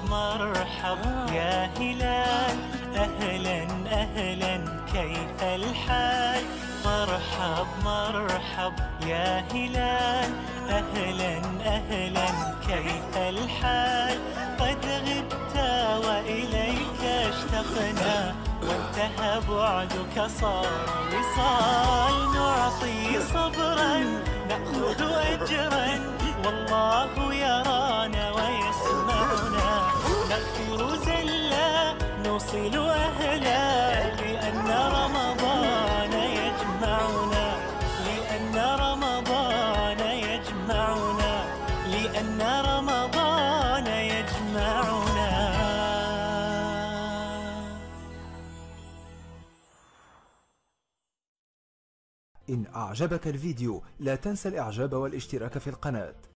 مرحب يا هلال، أهلا أهلا كيف الحال؟ مرحب مرحب يا هلال، أهلا أهلا كيف الحال؟ قد غبت وإليك اشتقنا، وانتهى بعدك صار وصال. نعطي صبرا نأخذ أجرا، والله يرانا ويسمعنا. نغفر زلا نوصل أهلا، لأن رمضان يجمعنا، لأن رمضان يجمعنا، لأن رمضان يجمعنا. إن أعجبك الفيديو لا تنسى الإعجاب والاشتراك في القناة.